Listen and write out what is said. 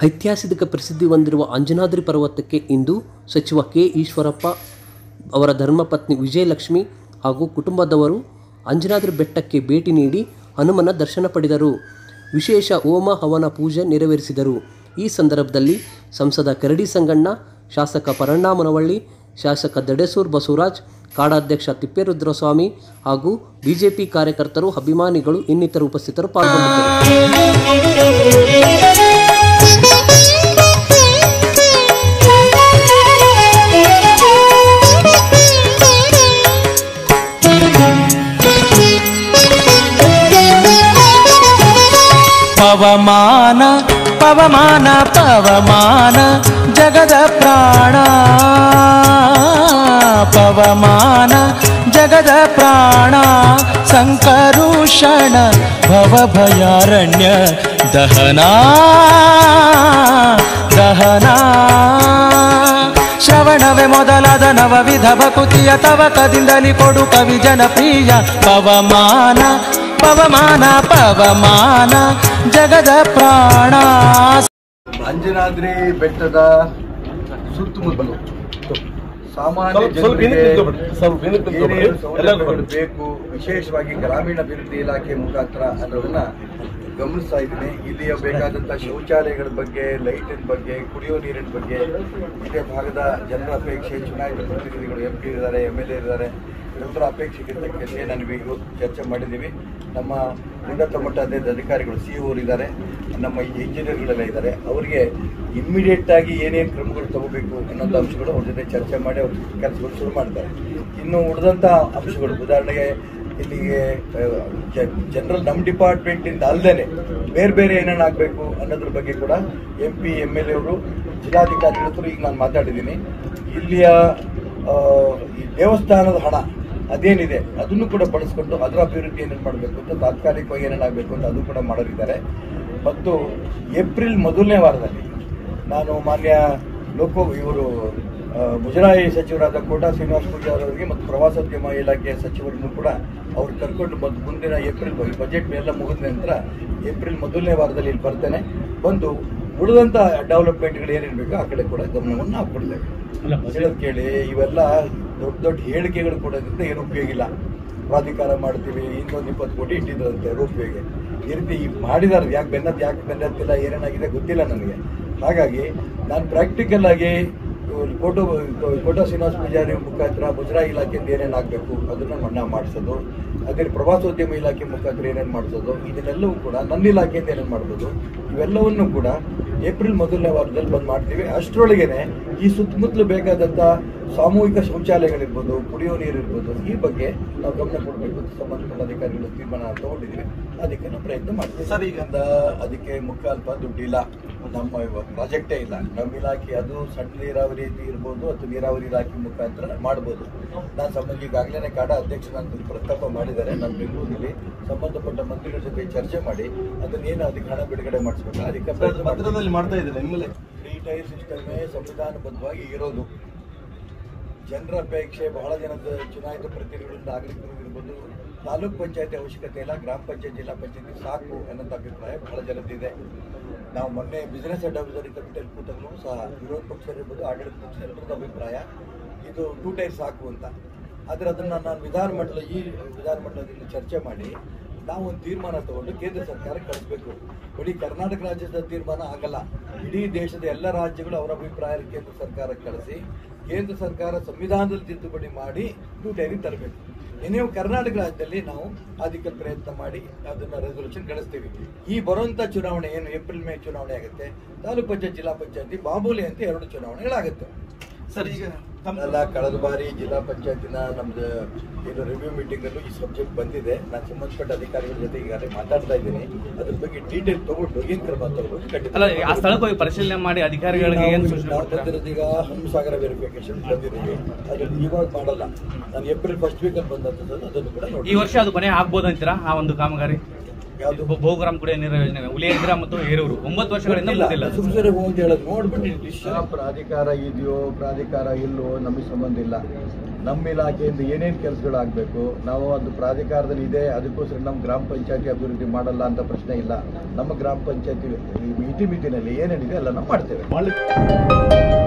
ಐತಿಹಾಸಿಕ ಪ್ರಸಿದ್ಧಿ ಹೊಂದಿರುವ ಅಂಜನಾದ್ರಿ ಪರ್ವತಕ್ಕೆ ಇಂದು ಸಚಿವ ಕೆ. ಈಶ್ವರಪ್ಪ ಅವರ ಧರ್ಮಪತ್ನಿ ವಿಜಯಲಕ್ಷ್ಮಿ ಹಾಗೂ ಕುಟುಂಬದವರು ಅಂಜನಾದ್ರಿ ಬೆಟ್ಟಕ್ಕೆ ಭೇಟಿ ನೀಡಿ ಹನುಮನ ದರ್ಶನ ಪಡೆದರು. ವಿಶೇಷ ಹೋಮ ಹವನ ಪೂಜೆ ನೆರವೇರಿಸಿದರು. ಈ ಸಂದರ್ಭದಲ್ಲಿ ಸಂಸದ ಕರಡಿ ಸಂಗಣ್ಣ, ಶಾಸಕ ಪರಣ್ಣ ಮುನವಳ್ಳಿ, ಶಾಸಕ ದಡೇಸೂರು ಬಸವರಾಜ್, ಕಾಡಾಧ್ಯಕ್ಷ ತಿಪ್ಪೇರುದ್ರಸ್ವಾಮಿ ಹಾಗೂ ಬಿಜೆಪಿ ಕಾರ್ಯಕರ್ತರು, ಅಭಿಮಾನಿಗಳು ಇನ್ನಿತರರು ಉಪಸ್ಥಿತರು ಪಾಲ್ಗೊಂಡಿದ್ದರು. ಪವಮಾನ ಪವಮಾನ ಪವಮಾನ ಜಗದ ಪ್ರಾಣ, ಪವಮಾನ ಜಗದ ಪ್ರಾಣ, ಸಂಕರುಷಣ ಭವಭಯಾರಣ್ಯ ದಹನ ದಹನ. ಶ್ರವಣವೇ ಮೊದಲಾದ ನವವಿಧ ಭಕುತಿಯ ತವಕದಿಂದಲಿ ಕೊಡು ಕವಿ ಜನಪ್ರಿಯ. ಪವಮಾನ ಪವಮಾನ ಪವಮಾನ ಜಗದ ಪ್ರಾಣ. ಅಂಜನಾದ್ರಿ ಬೆಟ್ಟದ ಸುತ್ತಮುತ್ತಲು ಸಾಮಾನ್ಯ ಜನರಿಗೆ ಏನೇನು ಸೌಲಭ್ಯಗಳು ಬೇಕು, ವಿಶೇಷವಾಗಿ ಗ್ರಾಮೀಣಾಭಿವೃದ್ಧಿ ಇಲಾಖೆ ಮುಖಾಂತರ ಅನ್ನೋದನ್ನ ಗಮನಿಸ್ತಾ ಇದ್ದೀನಿ. ಇಲ್ಲಿಯ ಬೇಕಾದಂಥ ಶೌಚಾಲಯಗಳ ಬಗ್ಗೆ, ಲೈಟಿನ ಬಗ್ಗೆ, ಕುಡಿಯೋ ನೀರಿನ ಬಗ್ಗೆ ಇದೇ ಭಾಗದ ಜನರ ಅಪೇಕ್ಷೆ, ಚುನಾಯಿತ ಪ್ರತಿನಿಧಿಗಳು MP ಇದ್ದಾರೆ, MLA ಇದ್ದಾರೆ, ಎಲ್ಲರ ಅಪೇಕ್ಷೆಗೆ ನಾನು ಇವತ್ತು ಚರ್ಚೆ ಮಾಡಿದ್ದೀವಿ. ನಮ್ಮ ಉನ್ನತ ಮಟ್ಟದ ಅಧಿಕಾರಿಗಳು CO ಇದ್ದಾರೆ, ನಮ್ಮ ಇಂಜಿನಿಯರ್ಗಳೆಲ್ಲ ಇದ್ದಾರೆ. ಅವರಿಗೆ ಇಮ್ಮಿಡಿಯೇಟ್ ಆಗಿ ಏನೇನು ಕ್ರಮಗಳು ತಗೋಬೇಕು ಅನ್ನೋಂಥ ಅಂಶಗಳು ಅವ್ರ ಜೊತೆ ಚರ್ಚೆ ಮಾಡಿ ಅವ್ರ ಕೆಲಸಗಳು ಶುರು ಮಾಡ್ತಾರೆ. ಇನ್ನು ಉಳಿದಂಥ ಅಂಶಗಳು, ಉದಾಹರಣೆಗೆ ಇಲ್ಲಿಗೆ ಜನರಲ್ ನಮ್ಮ ಡಿಪಾರ್ಟ್ಮೆಂಟಿಂದ ಅಲ್ಲದೆ ಬೇರೆ ಬೇರೆ ಏನೇನು ಆಗಬೇಕು ಅನ್ನೋದ್ರ ಬಗ್ಗೆ ಕೂಡ MP MLA ಅವರು, ಜಿಲ್ಲಾಧಿಕಾರಿಗಳ ಹತ್ರ ಈಗ ನಾನು ಮಾತಾಡಿದ್ದೀನಿ. ಇಲ್ಲಿಯ ಈ ದೇವಸ್ಥಾನದ ಹಣ ಅದೇನಿದೆ ಅದನ್ನು ಕೂಡ ಬಳಸ್ಕೊಂಡು ಅದರ ಅಭಿವೃದ್ಧಿ ಏನೇನು ಮಾಡಬೇಕು ಅಂತ, ತಾತ್ಕಾಲಿಕವಾಗಿ ಏನೇನಾಗಬೇಕು ಅಂತ ಅದು ಕೂಡ ಮಾಡೋರಿದ್ದಾರೆ. ಮತ್ತು ಏಪ್ರಿಲ್ ಮೊದಲನೇ ವಾರದಲ್ಲಿ ನಾನು ಮಾನ್ಯ ಇವರು ಮುಜರಾಯಿ ಸಚಿವರಾದ ಕೋಟಾ ಶ್ರೀನಿವಾಸ ಪೂಜಾರಿ ಅವರಿಗೆ ಮತ್ತು ಪ್ರವಾಸೋದ್ಯಮ ಇಲಾಖೆಯ ಸಚಿವರನ್ನು ಕೂಡ ಅವ್ರು ಕರ್ಕೊಂಡು ಮುಂದಿನ ಏಪ್ರಿಲ್ ಬಜೆಟ್ ಎಲ್ಲ ಮುಗಿದ ನಂತರ ಏಪ್ರಿಲ್ ಮೊದಲನೇ ವಾರದಲ್ಲಿ ಇಲ್ಲಿ ಬರ್ತೇನೆ. ಬಂದು ಉಳಿದಂಥ ಡೆವಲಪ್ಮೆಂಟ್ಗಳು ಏನೇನು ಬೇಕೋ ಆ ಕಡೆ ಕೂಡ ಗಮನವನ್ನು ನಾವು ಕೊಡ್ತೇವೆ. ಹೇಳೋದು ಕೇಳಿ, ಇವೆಲ್ಲ ದೊಡ್ಡ ದೊಡ್ಡ ಹೇಳಿಕೆಗಳು ಕೊಡೋದ್ರಿಂದ ಏನು ಉಪಯೋಗ ಇಲ್ಲ. ಪ್ರಾಧಿಕಾರ ಮಾಡ್ತೀವಿ, ಇನ್ನೊಂದು 20 ಕೋಟಿ ಇಟ್ಟಿದ್ರಂತೆ ರೂಪಾಯಿಗೆ. ಈ ರೀತಿ ಮಾಡಿದಾರೆ. ಯಾಕೆ ಬೆನ್ನತ್ತಿಲ್ಲ, ಏನೇನಾಗಿದೆ ಗೊತ್ತಿಲ್ಲ ನನಗೆ. ಹಾಗಾಗಿ ನಾನು ಪ್ರಾಕ್ಟಿಕಲ್ ಆಗಿ ಕೋಟಾ ಶ್ರೀನಿವಾಸ ಪೂಜಾರಿ ಮುಖಾಂತರ ಮುಜರಾಯಿ ಇಲಾಖೆಯಿಂದ ಏನೇನು ಆಗಬೇಕು ಅದನ್ನು ಮನ್ನಾ ಮಾಡಿಸೋದು, ಅದೇ ಪ್ರವಾಸೋದ್ಯಮ ಇಲಾಖೆ ಮುಖಾಂತರ ಏನೇನು ಮಾಡಿಸೋದು, ಇದನ್ನೆಲ್ಲವೂ ಕೂಡ ನನ್ನ ಇಲಾಖೆಯಿಂದ ಏನೇನು ಮಾಡ್ಬೋದು ಇವೆಲ್ಲವನ್ನೂ ಕೂಡ ಏಪ್ರಿಲ್ ಮೊದಲನೇ ವಾರದಲ್ಲಿ ಬಂದು ಮಾಡ್ತೀವಿ. ಅಷ್ಟರೊಳಗೇನೆ ಈ ಸುತ್ತಮುತ್ತಲು ಬೇಕಾದಂಥ ಸಾಮೂಹಿಕ ಶೌಚಾಲಯಗಳಿರ್ಬೋದು, ಕುಡಿಯೋ ನೀರಿರ್ಬೋದು, ಈ ಬಗ್ಗೆ ನಾವು ಗಮನ ಕೊಡಬೇಕು ಅಂತ ಸಂಬಂಧಪಟ್ಟ ಅಧಿಕಾರಿಗಳು ತೀರ್ಮಾನ ತಗೊಂಡಿದ್ದೀವಿ. ಅದಕ್ಕೆ ನಾವು ಪ್ರಯತ್ನ ಮಾಡ್ತೀವಿ. ಸರ್, ಈಗ ಅದಕ್ಕೆ ಮುಖಾಲ್ಪ ದುಡ್ಡಿಲ್ಲ, ನಮ್ಮ ಪ್ರಾಜೆಕ್ಟೇ ಇಲ್ಲ. ನಮ್ಮ ಇಲಾಖೆ ಅದು ಸಣ್ಣ ನೀರಾವರಿ ಇರ್ಬೋದು ಅಥವಾ ನೀರಾವರಿ ಇಲಾಖೆ ಮುಖಾಂತರ ಮಾಡ್ಬೋದು. ನಾನು ಈಗಾಗಲೇ ಕಾಡ ಅಧ್ಯಕ್ಷರಾಗಿ ಪ್ರಸ್ತಾಪ ಮಾಡಿದ್ದಾರೆ. ನಾನು ಬೆಂಗಳೂರಲ್ಲಿ ಸಂಬಂಧಪಟ್ಟ ಮಂತ್ರಿಗಳ ಜೊತೆ ಚರ್ಚೆ ಮಾಡಿ ಅದನ್ನೇನು ಅದಕ್ಕೆ ಹಣ ಬಿಡುಗಡೆ ಮಾಡಿಸ್ಬೇಕು ಅದಕ್ಕೆ ಪತ್ರದಲ್ಲಿ ಮಾಡ್ತಾ ಇದ್ದಾರೆ. ನಿಮ್ಮಲ್ಲಿ 3 ಟೈರ್ ಸಿಸ್ಟಮೇ ಸಂವಿಧಾನಬದ್ಧವಾಗಿ ಇರೋದು. ಜನರ ಅಪೇಕ್ಷೆ, ಬಹಳ ಜನದ ಚುನಾಯಿತ ಪ್ರತಿನಿಧಿಗಳಿಂದ ನಾಗರಿಕರು ಇರ್ಬೋದು, ತಾಲೂಕ್ ಪಂಚಾಯತಿ ಅವಶ್ಯಕತೆ ಇಲ್ಲ, ಗ್ರಾಮ ಪಂಚಾಯತ್, ಜಿಲ್ಲಾ ಪಂಚಾಯತಿ ಸಾಕು ಅನ್ನೋಂಥ ಅಭಿಪ್ರಾಯ ಬಹಳ ಜನದಿದೆ. ನಾವು ಮೊನ್ನೆ ಬಿಸಿನೆಸ್ ಅಡ್ವೈಸರಿ ಕಮಿಟಿಯಲ್ಲಿ ಕೂತಾಗಲೂ ಸಹ ವಿರೋಧ ಪಕ್ಷರಿರ್ಬೋದು, ಆಡಳಿತ ಪಕ್ಷ ಎಲ್ಲರದ್ದು ಅಭಿಪ್ರಾಯ ಇದು 2 ಟೈರ್ ಸಾಕು ಅಂತ. ಆದರೆ ಅದನ್ನು ನಾನು ವಿಧಾನಮಂಡಲದಲ್ಲಿ ಚರ್ಚೆ ಮಾಡಿ ನಾವು ಒಂದು ತೀರ್ಮಾನ ತಗೊಂಡು ಕೇಂದ್ರ ಸರ್ಕಾರಕ್ಕೆ ಕಳಿಸ್ಬೇಕು. ಬರೀ ಕರ್ನಾಟಕ ರಾಜ್ಯದ ತೀರ್ಮಾನ ಆಗಲ್ಲ, ಇಡೀ ದೇಶದ ಎಲ್ಲ ರಾಜ್ಯಗಳು ಅವರ ಅಭಿಪ್ರಾಯ ಕೇಂದ್ರ ಸರ್ಕಾರಕ್ಕೆ ಕಳಿಸಿ ಕೇಂದ್ರ ಸರ್ಕಾರ ಸಂವಿಧಾನದಲ್ಲಿ ತಿದ್ದುಪಡಿ ಮಾಡಿ 2 ಟೈರಿಗೆ ತರಬೇಕು. ನೀವು ಕರ್ನಾಟಕ ರಾಜ್ಯದಲ್ಲಿ ನಾವು ಅದಕ್ಕೆ ಪ್ರಯತ್ನ ಮಾಡಿ ಅದನ್ನ ರೆಸಲ್ಯೂಷನ್ ಗಳಿಸ್ತೀವಿ. ಈ ಬರುವಂತ ಚುನಾವಣೆ ಏನು ಏಪ್ರಿಲ್ ಮೇ ಚುನಾವಣೆ ಆಗುತ್ತೆ, ತಾಲೂಕ್ ಪಂಚಾಯತ್, ಜಿಲ್ಲಾ ಪಂಚಾಯತಿ, ಮಾಮೂಲಿ ಅಂತ 2 ಚುನಾವಣೆಗಳಾಗುತ್ತೆ. ಸರ್, ಈಗ ಎಲ್ಲ ಕಳೆದ ಬಾರಿ ಜಿಲ್ಲಾ ಪಂಚಾಯತಿನ ನಮ್ದು ಏನು ರಿವ್ಯೂ ಮೀಟಿಂಗ್ ಅಲ್ಲೂ ಈ ಸಬ್ಜೆಕ್ಟ್ ಬಂದಿದೆ. ನಾನು ಸಂಬಂಧಪಟ್ಟ ಅಧಿಕಾರಿಗಳ ಜೊತೆ ಈಗಾಗಲೇ ಮಾತಾಡ್ತಾ ಇದ್ದೀನಿ. ಅದ್ರ ಬಗ್ಗೆ ಡೀಟೇಲ್ ತಗೊಂಡು ಏನ್ ಕ್ರಮ ತಗೋಬಹುದು ಖಂಡಿತ ಪರಿಶೀಲನೆ ಮಾಡಿ ಅಧಿಕಾರಿಗಳಿಗೆ ಬಂದಿರೋದು. ಈಗ ಹನುಮಸಾಗರ ವೆರಿಫಿಕೇಶನ್ ಬಂದಿದ್ದೀವಿ, ಅದನ್ನು ಇವಾಗ ಮಾಡಲ್ಲ. ನಾನು ಏಪ್ರಿಲ್ ಫಸ್ಟ್ ವೀಕ್ ಅಲ್ಲಿ ಬಂದಂಥದ್ದು ಅದನ್ನು ಕೂಡ ನೋಡಿ. ಈ ವರ್ಷ ಅದು ಕೊನೆ ಆಗ್ಬೋದು ಅಂತೀರಾ ಆ ಒಂದು ಕಾಮಗಾರಿ? ಬಹುಗ್ರಾಮ ಕುಡಿಯ ನೀರಿನ ಯೋಜನೆ ಉಲಿಯಂದ್ರ ಮತ್ತು ಹೇರೂರು 9 ವರ್ಷಗಳಿಂದ ಮುಗಿದಿಲ್ಲ. ಸುಮ್ಮನೆ ಹೋಗಿ ಹೇಳೋದು ನೋಡ್ಬಿಟ್ಟು ಪ್ರಾಧಿಕಾರ ಇದೆಯೋ ಪ್ರಾಧಿಕಾರ ಇಲ್ಲೋ ನಮಗೆ ಸಂಬಂಧ ಇಲ್ಲ. ನಮ್ಮ ಇಲಾಖೆಯಿಂದ ಏನೇನು ಕೆಲಸಗಳಾಗಬೇಕು ನಾವು ಅದು ಪ್ರಾಧಿಕಾರದಲ್ಲಿ ಇದೆ, ಅದಕ್ಕೋಸ್ಕರ ನಮ್ಮ ಗ್ರಾಮ ಪಂಚಾಯತಿ ಅಭಿವೃದ್ಧಿ ಮಾಡಲ್ಲ ಅಂತ ಪ್ರಶ್ನೆ ಇಲ್ಲ. ನಮ್ಮ ಗ್ರಾಮ ಪಂಚಾಯತಿ ಇತಿಮಿತಿನಲ್ಲಿ ಏನೇನಿದೆ ಎಲ್ಲ ನಾವು ಮಾಡ್ತೇವೆ.